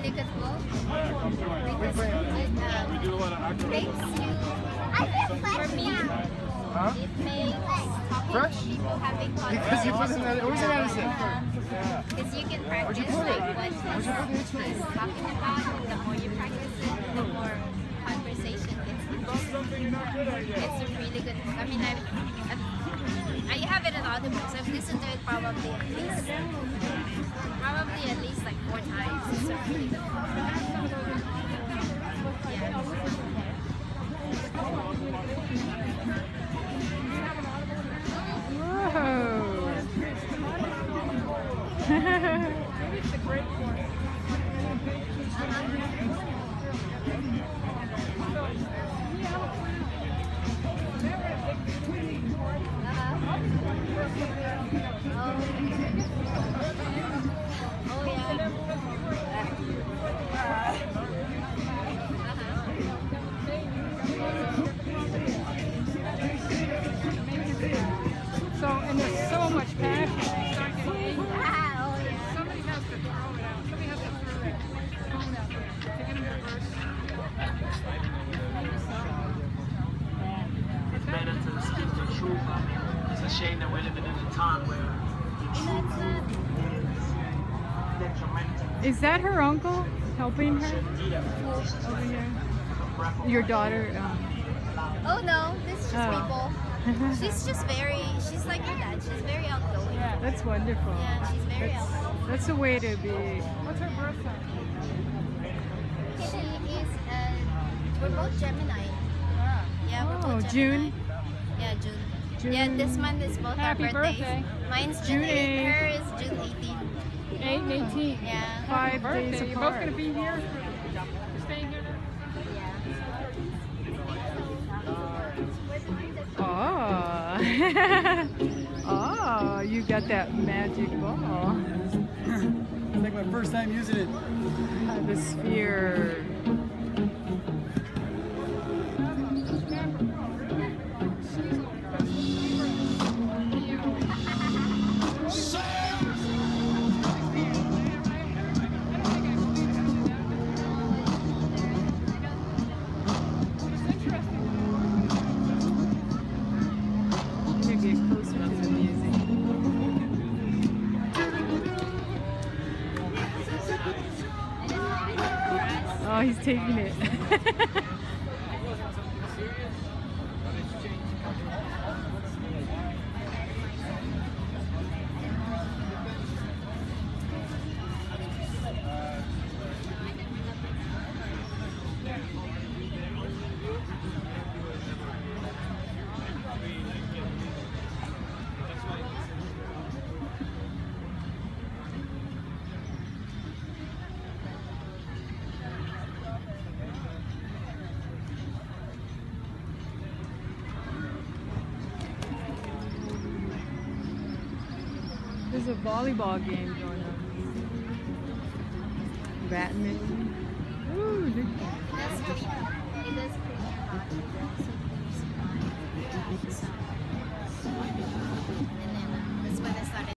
really good book because it makes you, for me, it makes talking to people, having Because you put in that, where's the medicine? Because you can practice like what he's talking about, and the more you practice it, the more conversation gets interesting. It's a really good book. I mean, I have it in audiobooks. I've listened to it probably at least like 4 times. It's a really good book. Maybe it's a great course. So, and there's so much passion. You start getting angry. Somebody has to throw it out. Somebody has to throw that phone out there. Take it in reverse. It's better to speak the truth. I mean, it's a shame that we're living in a time where the truth Is that her uncle helping her? Over here? Your daughter? Oh no, this is just people. She's like your dad. She's very outgoing. Yeah, that's wonderful. Yeah, she's very outgoing. That's the way to be. What's her birth sign? She is, we're both Gemini. Yeah, we're both Gemini. June? Yeah, June. Yeah, this month is both Happy our birthdays. birthday. Mine's June 8th. Her is June 18th. 8 and 18. Yeah. 5 days apart. You're both going to be here? You're staying here? Oh. Oh, you got that magic ball. It's like my first time using it. The sphere. Oh, he's taking it. There's a volleyball game going on. Badminton. Ooh, look. That's really, it does create a lot.